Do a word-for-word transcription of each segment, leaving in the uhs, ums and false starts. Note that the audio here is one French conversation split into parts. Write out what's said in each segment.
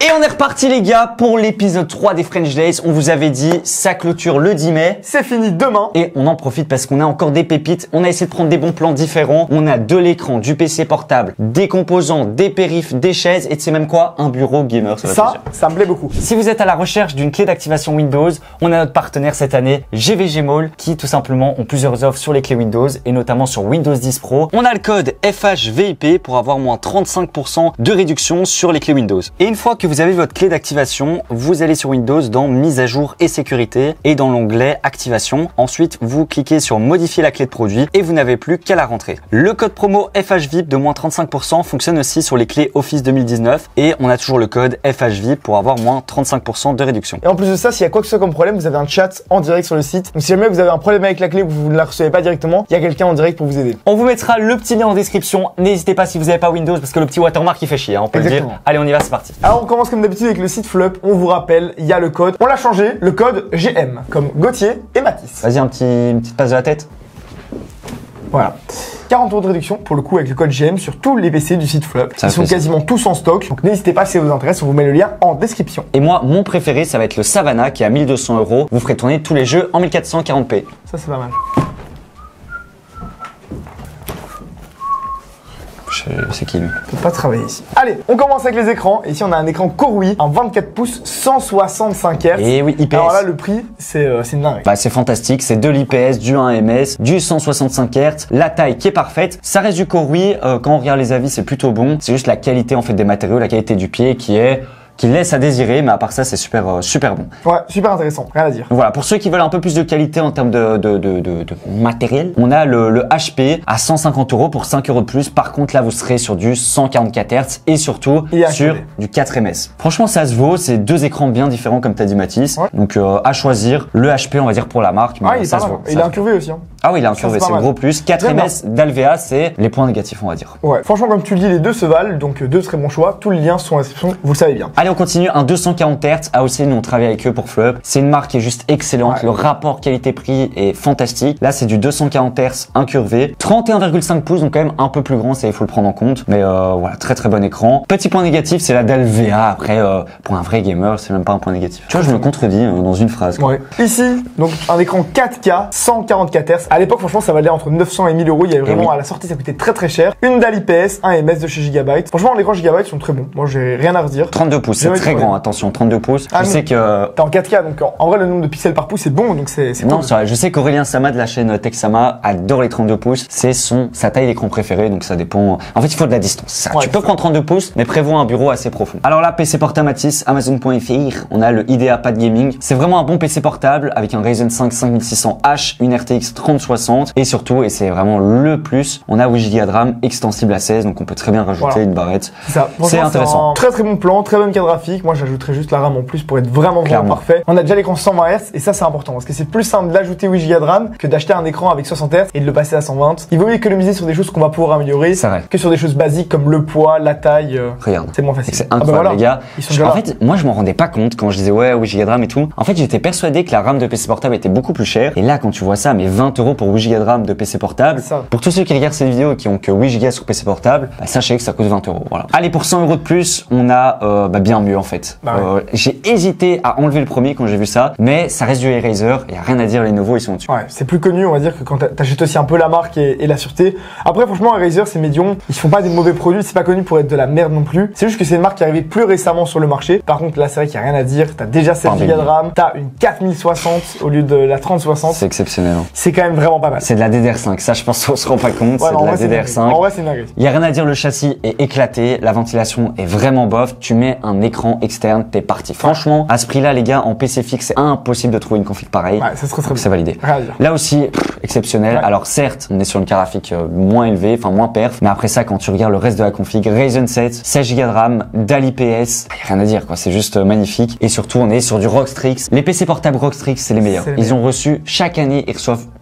Et on est reparti les gars pour l'épisode trois des French Days. On vous avait dit, ça clôture le dix mai. C'est fini demain. Et on en profite parce qu'on a encore des pépites. On a essayé de prendre des bons plans différents. On a de l'écran, du P C portable, des composants, des périphes, des chaises et tu sais même quoi, un bureau gamer. Ça, ça, ça me plaît beaucoup. Si vous êtes à la recherche d'une clé d'activation Windows, on a notre partenaire cette année, G V G Mall, qui tout simplement ont plusieurs offres sur les clés Windows et notamment sur Windows dix Pro. On a le code F H V I P pour avoir moins trente-cinq pour cent de réduction sur les clés Windows. Et une fois que vous avez votre clé d'activation, vous allez sur Windows dans mise à jour et sécurité et dans l'onglet activation. Ensuite, vous cliquez sur modifier la clé de produit et vous n'avez plus qu'à la rentrer. Le code promo F H V I P de moins trente-cinq pour cent fonctionne aussi sur les clés Office deux mille dix-neuf et on a toujours le code F H V I P pour avoir moins trente-cinq pour cent de réduction. Et en plus de ça, s'il y a quoi que ce soit comme problème, vous avez un chat en direct sur le site. Donc si jamais vous avez un problème avec la clé ou que vous ne la recevez pas directement, il y a quelqu'un en direct pour vous aider. On vous mettra le petit lien en description. N'hésitez pas si vous n'avez pas Windows parce que le petit watermark il fait chier, hein, on peut Exactement. le dire. Allez, on y va, c'est parti. Alors on commence comme d'habitude avec le site Flop. On vous rappelle, il y a le code. On l'a changé, le code G M comme Gauthier et Mathis. Vas-y, un petit, une petite passe de la tête. Voilà. quarante euros de réduction pour le coup avec le code G M sur tous les P C du site Flop. Ça Ils sont plaisir. quasiment tous en stock. Donc n'hésitez pas si ça vous intéresse, on vous met le lien en description. Et moi, mon préféré, ça va être le Savannah qui est à mille deux cents euros. Vous ferez tourner tous les jeux en mille quatre cent quarante p. Ça c'est pas mal. C'est qui lui? On peut pas travailler ici. Allez, on commence avec les écrans. Et ici on a un écran Corui, un vingt-quatre pouces, cent soixante-cinq hertz. Et oui, I P S. Alors là le prix, c'est euh, c'est une dinguerie. Bah, c'est fantastique, c'est de l'I P S, du un M S, du cent soixante-cinq hertz, la taille qui est parfaite. Ça reste du Corui, euh, quand on regarde les avis, c'est plutôt bon. C'est juste la qualité en fait des matériaux, la qualité du pied qui est qui laisse à désirer, mais à part ça, c'est super euh, super bon. Ouais, super intéressant, rien à dire. Donc voilà, pour ceux qui veulent un peu plus de qualité en termes de, de, de, de, de matériel, on a le, le H P à cent cinquante euros pour cinq euros de plus. Par contre, là, vous serez sur du cent quarante-quatre hertz et surtout Et sur H D. du quatre M S. Franchement, ça se vaut. C'est deux écrans bien différents, comme t'as dit, Mathis. Ouais. Donc, euh, à choisir. Le H P, on va dire pour la marque, mais Ah, il est ça pas se mal. vaut. Il ça est se incurvé aussi. Hein. Ah oui, il est Ça, incurvé, c'est pas c'est le mal. gros plus. quatre Bien M S d'Alvea, c'est les points négatifs, on va dire. Ouais, franchement, comme tu le dis, les deux se valent, donc euh, deux très bons choix. Tous les liens sont en description, vous le savez bien. Allez, on continue. Un deux cent quarante hertz. A O C, nous on travaille avec eux pour Flop. C'est une marque qui est juste excellente. Ouais. Le rapport qualité-prix est fantastique. Là, c'est du deux cent quarante hertz incurvé. trente et un virgule cinq pouces, donc quand même un peu plus grand, ça il faut le prendre en compte. Mais euh, voilà, très très bon écran. Petit point négatif, c'est la d'Alvea. Après, euh, pour un vrai gamer, c'est même pas un point négatif. Tu vois, je me contredis euh, dans une phrase. quoi. Ouais. Ici, donc un écran quatre K, cent quarante-quatre hertz. À l'époque, franchement, ça valait entre neuf cents et mille euros. Il y avait vraiment, oui. à la sortie, ça coûtait très très cher. Une dalle I P S, un M S de chez Gigabyte. Franchement, les écrans Gigabyte sont très bons. Moi, j'ai rien à redire. trente-deux pouces, c'est Jamais très de grand. problème. Attention, trente-deux pouces. Ah, je non. sais que T'es en quatre K, donc en, en vrai, le nombre de pixels par pouce, c'est bon, donc c'est c'est Non, cool. c'est vrai. Je sais qu'Aurélien Sama de la chaîne Texama adore les trente-deux pouces. C'est son, sa taille d'écran préférée, donc ça dépend. En fait, il faut de la distance. Ça. Ouais, tu peux c'est prendre trente-deux pouces, mais prévois un bureau assez profond. Alors là, P C portable Mathis, Amazon point F R, on a le IdeaPad Gaming. C'est vraiment un bon P C portable avec un Ryzen cinq cinq mille six cents H, une R T X trente soixante et surtout, et c'est vraiment le plus, on a huit giga de RAM extensible à seize, donc on peut très bien rajouter Voilà. une barrette. C'est ça. Franchement, C'est intéressant. un très très bon plan, très bonne carte graphique. Moi, j'ajouterais juste la RAM en plus pour être vraiment vraiment Clairement. parfait. On a déjà l'écran cent vingt hertz et ça, c'est important parce que c'est plus simple d'ajouter huit giga de RAM que d'acheter un écran avec soixante hertz et de le passer à cent vingt. Il vaut mieux économiser sur des choses qu'on va pouvoir améliorer C'est vrai. que sur des choses basiques comme le poids, la taille. euh, Regarde. C'est moins facile. C'est Ah bah incroyable, voilà. les gars. Ils sont Je- déjà en là. fait, moi, je m'en rendais pas compte quand je disais ouais, huit giga de RAM et tout. En fait, j'étais persuadé que la RAM de P C portable était beaucoup plus chère. Et là, quand tu vois ça, mais vingt euros pour huit giga de RAM de P C portable. C'est ça. Pour tous ceux qui regardent cette vidéo et qui ont que huit giga sur P C portable, bah, sachez que ça coûte vingt euros. Voilà. Allez, pour cent euros de plus, on a euh, bah, bien mieux en fait. Bah ouais. Euh, j'ai hésité à enlever le premier quand j'ai vu ça, mais ça reste du Razer. Il y a rien à dire, les nouveaux, ils sont dessus. Ouais, c'est plus connu, on va dire que quand t'a- t'achètes aussi un peu la marque et, et la sûreté. Après, franchement, Razer, c'est médion. Ils font pas des mauvais produits, c'est pas connu pour être de la merde non plus. C'est juste que c'est une marque qui est arrivée plus récemment sur le marché. Par contre, là, c'est vrai qu'il y a rien à dire. T'as déjà sept Pas giga de baby. RAM, t'as une quatre mille soixante au lieu de la trente soixante. C'est exceptionnel. hein. C'est quand même vraiment pas mal. C'est de la D D R cinq. Ça, je pense qu'on se rend pas compte. Ouais, c'est non, en de la vrai, c'est D D R une cinq. dinguerie. En vrai, c'est une dinguerie. Il y a rien à dire, le châssis est éclaté, la ventilation est vraiment bof, tu mets un écran externe, t'es parti. Franchement, à ce prix-là, les gars, en P C fixe, c'est impossible de trouver une config pareille. Ouais, ça serait très Donc bien. c'est validé. Rien à dire. Là aussi, pff, exceptionnel. Ouais. Alors certes, on est sur une carte graphique euh, moins élevée, enfin moins perf, mais après ça, quand tu regardes le reste de la config, Ryzen sept, seize giga de RAM, DAL I P S, y a rien à dire quoi, c'est juste euh, magnifique. Et surtout, on est sur du Rockstrix. Les P C portables Rockstrix, c'est les meilleurs. C'est les Ils meilleurs. ont reçu chaque année, ils reçoivent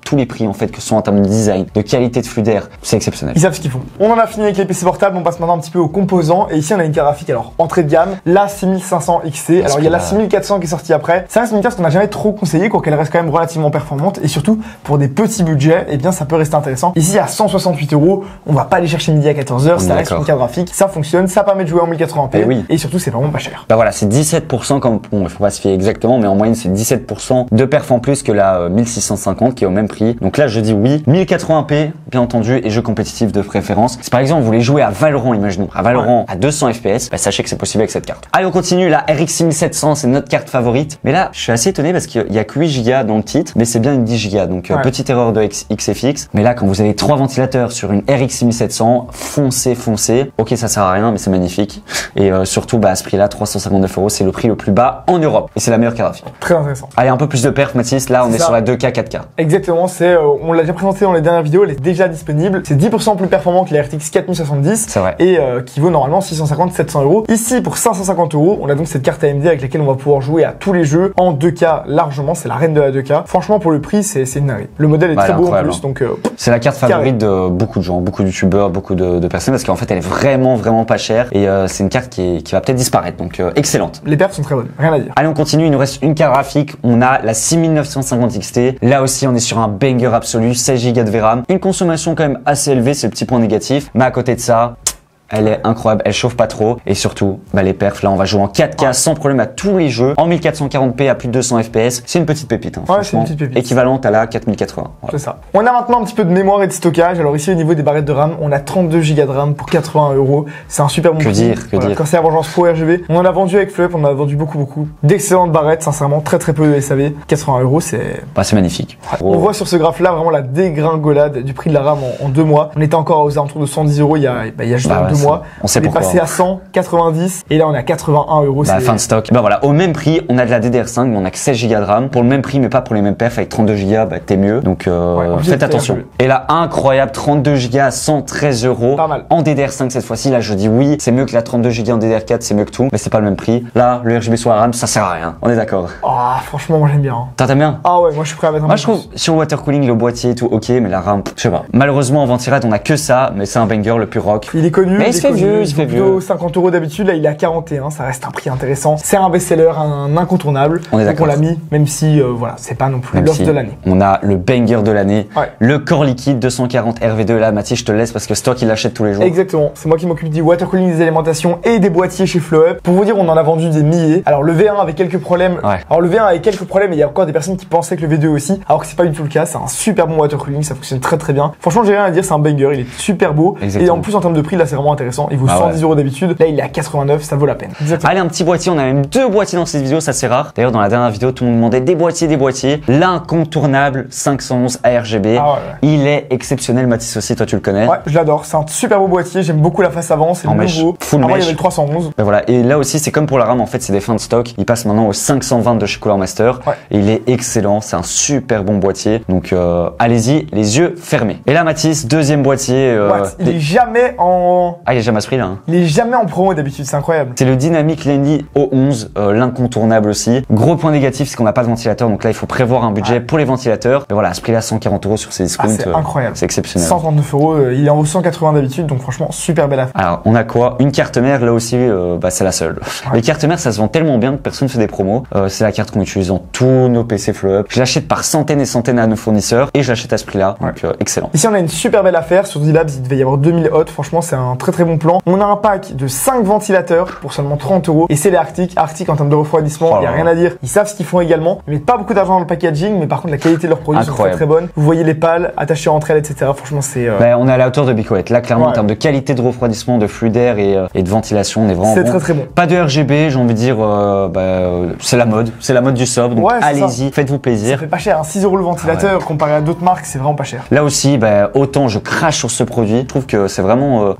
tous les prix en fait, que ce soit en termes de design, de qualité de flux d'air, c'est exceptionnel. Ils savent ce qu'ils font. On en a fini avec les P C portables, on passe maintenant un petit peu aux composants. Et ici, on a une carte graphique, alors entrée de gamme, la six mille cinq cents X T. Alors, il y a la six mille quatre cents qui est sortie après. Ça reste une carte qu'on n'a jamais trop conseillé, quoi qu'elle reste quand même relativement performante. Et surtout, pour des petits budgets, eh bien, ça peut rester intéressant. Ici, à cent soixante-huit euros, on va pas aller chercher midi à quatorze heures, ça reste une carte graphique, ça fonctionne, ça permet de jouer en mille quatre-vingts p. Et, oui. Et surtout, c'est vraiment pas cher. Bah voilà, c'est dix-sept pour cent comme, bon, il faut pas se fier exactement, mais en moyenne, c'est dix-sept pour cent de perf en plus que la euh, mille six cent cinquante qui est au même prix. Donc là, je dis oui. mille quatre-vingts p, bien entendu, et jeu compétitif de préférence. Si par exemple, vous voulez jouer à Valorant, imaginons, à Valorant ouais. à deux cents F P S, bah sachez que c'est possible avec cette carte. Allez, on continue. La R X six mille sept cents, c'est notre carte favorite. Mais là, je suis assez étonné parce qu'il y a que huit gigas dans le titre, mais c'est bien une dix gigas. Donc, ouais. euh, petite erreur de X F X. Mais là, quand vous avez trois ventilateurs sur une R X six mille sept cents, foncez, foncez. Ok, ça sert à rien, mais c'est magnifique. Et euh, surtout, bah, à ce prix-là, trois cent cinquante-neuf euros, c'est le prix le plus bas en Europe. Et c'est la meilleure carte graphique. Très intéressant. Allez, un peu plus de perf, Mathis. Là, on est, est sur la deux K, quatre K. Exactement. C'est, euh, on l'a déjà présenté dans les dernières vidéos, elle est déjà disponible. C'est dix pour cent plus performant que la R T X quatre mille soixante-dix. C'est vrai. Et euh, qui vaut normalement six cent cinquante à sept cents euros. Ici, pour cinq cent cinquante euros, on a donc cette carte A M D avec laquelle on va pouvoir jouer à tous les jeux en deux K largement. C'est la reine de la deux K. Franchement, pour le prix, c'est une dinguerie. Le modèle est bah, très beau en plus. Donc, euh, c'est la carte favorite de beaucoup de gens, beaucoup de youtubeurs, beaucoup de, de personnes parce qu'en fait, elle est vraiment, vraiment pas chère. Et euh, c'est une carte qui, est, qui va peut-être disparaître. Donc, euh, excellente. Les perfs sont très bonnes. Rien à dire. Allez, on continue. Il nous reste une carte graphique. On a la six mille neuf cent cinquante X T. Là aussi, on est sur un banger absolu. seize gigas de V RAM. Une consommation quand même assez élevée. C'est le petit point négatif. Mais à côté de ça, elle est incroyable, elle chauffe pas trop et surtout bah les perfs là on va jouer en quatre K ouais. sans problème à tous les jeux en mille quatre cent quarante p à plus de deux cents F P S. C'est une petite pépite hein, ouais, c'est une petite pépite. Équivalente à la quatre mille quatre-vingts. Voilà. C'est ça. On a maintenant un petit peu de mémoire et de stockage. Alors ici au niveau des barrettes de RAM, on a trente-deux gigas de RAM pour quatre-vingts euros. C'est un super bon que prix. Dire, que voilà. dire. Quand c'est la Vengeance Pro R G B, on en a vendu avec Fleup, on en a vendu beaucoup beaucoup. D'excellentes barrettes, sincèrement très très peu de S A V. quatre-vingts euros c'est. Bah c'est magnifique. Ouais. On voit sur ce graphe là vraiment la dégringolade du prix de la RAM en, en deux mois. On était encore aux alentours de cent dix euros il y a, bah, il y a juste bah, deux ouais, mois. On sait pourquoi. Passé à cent quatre-vingt-dix et là on est à quatre-vingt-un euros. Bah, fin de stock. Bah voilà, au même prix, on a de la D D R cinq, mais on a que seize gigas de RAM. Pour le même prix, mais pas pour les mêmes perfs, avec trente-deux gigas, bah t'es mieux. Donc euh, ouais, faites attention. Et là, incroyable, trente-deux gigas à cent treize euros. Pas mal. En D D R cinq cette fois-ci. Là, je dis oui, c'est mieux que la trente-deux gigas en D D R quatre, c'est mieux que tout, mais c'est pas le même prix. Là, le R G B sur la RAM, ça sert à rien. On est d'accord. Ah, oh, franchement, moi j'aime bien. Hein. T'aimes bien? Ah ouais, moi je suis prêt à mettre un Moi je trouve sur le water cooling, le boîtier et tout, ok, mais la RAM, je sais pas. Malheureusement, en ventilade, on a que ça, mais c'est un banger, le plus rock. Il est connu. Mais il, il se fait vieux, il se fait vieux. cinquante euros d'habitude, là il est à quarante et un, ça reste un prix intéressant. C'est un best-seller, un incontournable. On est d'accord. On l'a mis, même si euh, voilà, c'est pas non plus l'offre si de l'année. On a le banger de l'année, ouais. le corps liquide deux cent quarante R V deux. Là, Mathis, je te laisse parce que c'est toi qui l'achètes tous les jours. Exactement. C'est moi qui m'occupe du water cooling, des alimentations et des boîtiers chez FlowUp. Pour vous dire, on en a vendu des milliers. Alors le V un avait quelques problèmes. Ouais. Alors le V un avait quelques problèmes et il y a encore des personnes qui pensaient que le V deux aussi, alors que c'est pas du tout le cas. C'est un super bon water cooling, ça fonctionne très très bien. Franchement, j'ai rien à dire, c'est un banger, il est super beau. Exactement. Et en plus en termes de prix, là c'est vraiment intéressant. Il vaut ah cent dix euros d'habitude. Là il est à quatre-vingt-neuf, ça vaut la peine. Exactement. Allez, un petit boîtier, on a même deux boîtiers dans cette vidéo, ça c'est rare. D'ailleurs, dans la dernière vidéo, tout le monde demandait des boîtiers, des boîtiers. L'incontournable cinq cent onze A R G B. Ah ouais, ouais. Il est exceptionnel, Mathis aussi, toi tu le connais. Ouais, je l'adore, c'est un super beau boîtier, j'aime beaucoup la face avant, c'est le nouveau. Full Avant, il y avait le trois cent onze. Ben voilà, et là aussi c'est comme pour la RAM, en fait c'est des fins de stock. Il passe maintenant au cinq cent vingt de chez Cooler Master. Ouais. Et il est excellent, c'est un super bon boîtier. Donc euh, allez-y, les yeux fermés. Et là Mathis, deuxième boîtier. Euh, ouais, il des... est jamais en... Ah, il est jamais à ce prix là. Hein. Il est jamais en promo d'habitude, c'est incroyable. C'est le Dynamic Lenny O onze, euh, l'incontournable aussi. Gros point négatif, c'est qu'on n'a pas de ventilateur, donc là il faut prévoir un budget ouais. pour les ventilateurs. Mais voilà, à ce prix-là, cent quarante euros sur ces discounts. Ah, c'est euh, incroyable. C'est exceptionnel. cent trente-neuf euros, euh, il est en cent quatre-vingts d'habitude, donc franchement super belle affaire. Alors on a quoi? Une carte mère, là aussi, euh, bah, c'est la seule. Ouais. Les cartes mères, ça se vend tellement bien que personne ne fait des promos. Euh, c'est la carte qu'on utilise dans tous nos P C FlowUp. Je l'achète par centaines et centaines à nos fournisseurs et je l'achète à ce prix-là, ouais. donc euh, excellent. Ici on a une super belle affaire sur D-Labs, il devait y avoir deux mille watts, franchement c'est un très très bon plan. On a un pack de cinq ventilateurs pour seulement trente euros et c'est les Arctic. Arctic en termes de refroidissement, il oh n'y a rien à dire. Ils savent ce qu'ils font également. Ils mettent pas beaucoup d'argent dans le packaging, mais par contre la qualité de leurs produits sont très très bonnes. Vous voyez les pales attachées entre elles, et cetera. Franchement c'est. Euh... Bah, on est à la hauteur de Bicoet. Là clairement ouais. en termes de qualité de refroidissement, de flux d'air et, euh, et de ventilation, on est vraiment. C'est bon. très très bon. Pas de R G B, j'ai envie de dire, euh, bah, c'est la mode, c'est la mode du sobre. Donc ouais, allez-y, faites-vous plaisir. Ça fait pas cher, hein. six euros le ventilateur ah ouais. comparé à d'autres marques, c'est vraiment pas cher. Là aussi, bah, autant je crache sur ce produit, je trouve que c'est vraiment euh, bah, un ouais. peu une erreur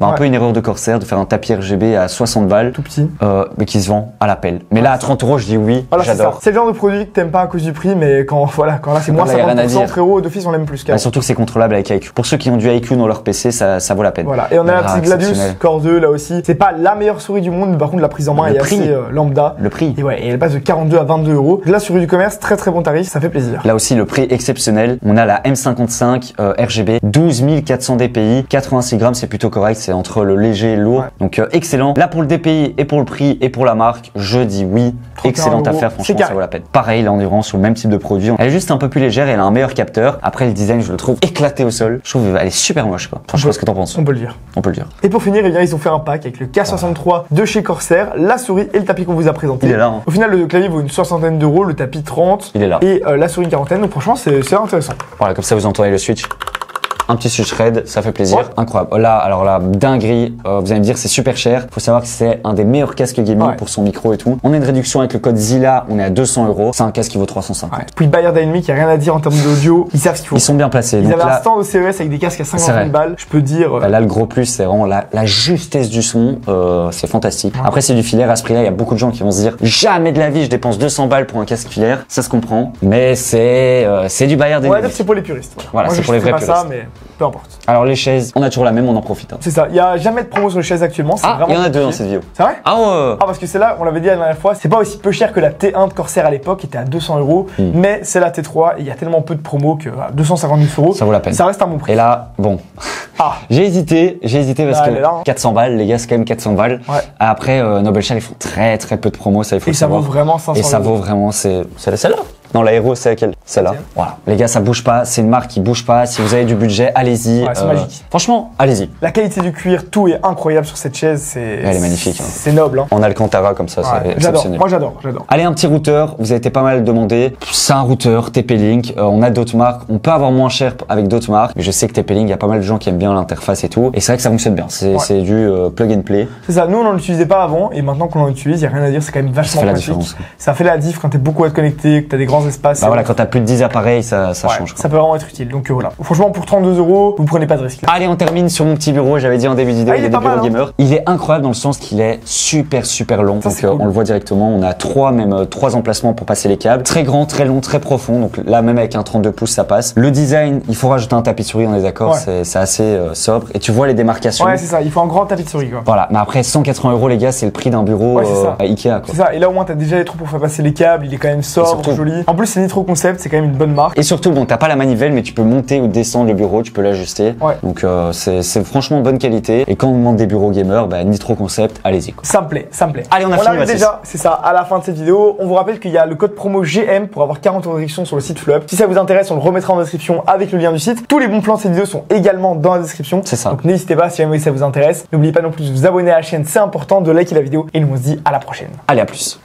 erreur de Corsair de faire un tapis R G B à soixante balles, Tout petit. euh, mais qui se vend à l'appel. Mais là, à trente euros, je dis oui, Voilà, c'est ça. j'adore. C'est le genre de produit que t'aimes pas à cause du prix, mais quand voilà, quand là c'est moins Là, y a rien à cinquante pour cent, dire. frérot, d'office on l'aime plus Bah, qu'avant. surtout que c'est contrôlable avec I Q. Pour ceux qui ont du I Q dans leur P C, ça, ça vaut la peine. Voilà. Et on a la Ah, petite Gladius exceptionnel. Core deux là aussi. C'est pas la meilleure souris du monde, mais par contre la prise en main Le est prix. assez euh, lambda. Le prix. Et ouais, et elle passe de quarante-deux à vingt-deux euros. Là sur du commerce, très très bon tarif, ça fait plaisir. Là aussi, le prix exceptionnel. On a la M cinquante-cinq euh, R G B, douze mille quatre cents D P I, quatre-vingt-six grammes, c'est plutôt correct. C'est entre le léger et le lourd. Ouais. Donc euh, excellent. Là pour le D P I et pour le prix et pour la marque, je dis oui. trente et un Excellente euros, affaire, c'est franchement, carré. ça vaut la peine. Pareil, là on est vraiment sur le même type de produit. Elle est juste un peu plus légère et elle a un meilleur capteur. Après, le design, je le trouve éclaté au sol. Je trouve elle est super moche, quoi. Franchement, peut- ce que t'en penses, On peut le dire. on peut le dire. Et pour finir, eh bien, ils ont fait un pack avec le K soixante-trois de chez Corsair, la souris et le tapis qu'on vous a présenté. Il est là, hein. Au final, le clavier vaut une soixantaine d'euros, le tapis trente. Il est là. Et euh, la souris une quarantaine. Donc franchement, c'est c'est intéressant. Voilà, comme ça vous entendez le switch. Un petit switch red, ça fait plaisir. Ouais. Incroyable. Là, alors là, dinguerie. Euh, vous allez me dire, c'est super cher. Faut savoir que c'est un des meilleurs casques gaming Ouais. pour son micro et tout. On a une réduction avec le code Zilla. On est à deux cents euros. C'est un casque qui vaut trois cent cinquante. Ouais. Puis Bayer Dynamic, il n'y a rien à dire en termes d'audio. Ils savent ce qu'il faut. Ils sont bien placés. Ils Donc avaient un là, stand au C E S avec des casques à cinquante C'est vrai. mille balles. Je peux dire. euh, bah là, le gros plus, c'est vraiment la, la justesse du son. Euh, c'est fantastique. Après, c'est du filaire. À ce prix-là, il y a beaucoup de gens qui vont se dire, jamais de la vie, je dépense deux cents balles pour un casque filaire. Ça se comprend. Mais c'est, euh, c'est du Bayer on va dire Dynamic. que c'est pour les puristes. Voilà, Voilà, Moi, c'est je pour les ferai vrais pas ça, puristes. mais peu importe. Alors, les chaises, on a toujours la même, on en profite. hein. C'est ça. Il n'y a jamais de promo sur les chaises actuellement. C'est Ah, vraiment il y en a deux dans compliqué. cette vidéo. C'est vrai? Ah ouais. Ah, parce que celle-là, on l'avait dit la dernière fois, c'est pas aussi peu cher que la T un de Corsair à l'époque, qui était à deux cents euros, Mm. mais c'est la T trois et il y a tellement peu de promos que à deux cent cinquante-neuf euros, Ça vaut la peine. ça reste un bon prix. Et là, bon. Ah, J'ai hésité, j'ai hésité parce Là, elle est que là, hein. quatre cents balles, les gars, c'est quand même quatre cents balles. Ouais. Après, euh, Nobel Shell, ils font très très peu de promos, ça il faut et le ça vaut savoir. vraiment cinq cents Et ça euros. vaut vraiment, c'est c'est celle-là. Non, l'aéro, c'est laquelle? Celle-là. Tiens. Voilà. Les gars, ça bouge pas, c'est une marque qui bouge pas. Si vous avez du budget, allez-y. Ouais, c'est magique. Franchement, allez-y. La qualité du cuir, tout est incroyable sur cette chaise, c'est. Elle est magnifique, hein. C'est noble, hein. En Alcantara comme ça, Ouais, c'est j'adore. exceptionnel. Moi j'adore, j'adore. Allez, un petit routeur, vous avez été pas mal demandé. C'est un routeur T P-Link, euh, on a d'autres marques, on peut avoir moins cher avec d'autres marques, mais je sais que T P-Link, il y a pas mal de gens qui aiment bien l'interface et tout, et c'est vrai que ça fonctionne bien, c'est Ouais. c'est du euh, plug and play. C'est ça, nous on n'en utilisait pas avant, et maintenant qu'on en utilise, il n'y a rien à dire, c'est quand même Ça vachement fait la pratique. différence. Ça fait la diff quand t'es beaucoup à te connecter, que t'as des grands espaces. Bah c'est- voilà, quand t'as plus de dix appareils, ça, ça Ouais, change. quoi. ça peut vraiment être utile. Donc euh, voilà. Franchement, pour trente-deux euros, vous prenez pas de risque. Là. Allez, on termine sur mon petit bureau. J'avais dit en début de vidéo, Ah, il il y a est des pas bureaux mal, hein. gamer. Il est incroyable dans le sens qu'il est super super long. Ça, donc c'est euh, cool. on le voit directement. On a trois même euh, trois emplacements pour passer les câbles. Très grand, très long, très profond. Donc là même avec un trente-deux pouces, ça passe. Le design, il faut rajouter un tapis de souris, on est d'accord. Ouais. C'est c'est assez euh, sobre. Et tu vois les démarcations. Ouais, c'est ça. Il faut un grand tapis de souris, quoi. Voilà. Mais après cent quatre-vingts euros les gars, c'est le prix d'un bureau Ouais, c'est ça. euh, à Ikea. Quoi. C'est ça. Et là au moins t'as déjà les trous pour faire passer les câbles. Il est quand même sobre, surtout- joli. En plus c'est Nitro Concept, c'est quand même une bonne marque. Et surtout, bon, t'as pas la manivelle, mais tu peux monter ou descendre le bureau, tu peux l'ajuster. Ouais. Donc euh, c'est c'est franchement bonne qualité. Et quand on demande des bureaux gamers, bah, Nitro Concept, allez-y. quoi. Ça me plaît, ça me plaît. Allez, on a on fini, arrive Mathis. déjà, c'est ça, à la fin de cette vidéo. On vous rappelle qu'il y a le code promo G M pour avoir quarante euros de réduction sur le site Fleup. Si ça vous intéresse, on le remettra en description avec le lien du site. Tous les bons plans de cette vidéo sont également dans la description. C'est ça. Donc n'hésitez pas si jamais ça vous intéresse. N'oubliez pas non plus de vous abonner à la chaîne, c'est important, de liker la vidéo. Et nous on se dit à la prochaine. Allez, à plus.